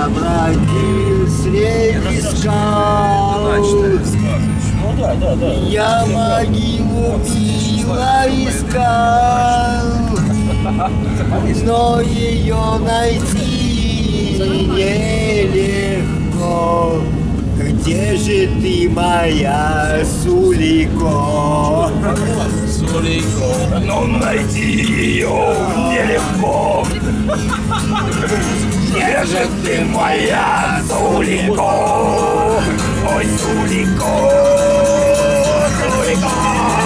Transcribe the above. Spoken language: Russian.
бродил среди скал. Я могилу мила искал, но ее найти нелегко. Где же ты, моя Сулико? Сулико, но найти ее нелегко. Где же ты, моя Сулико? Ой, Сулико, Сулико.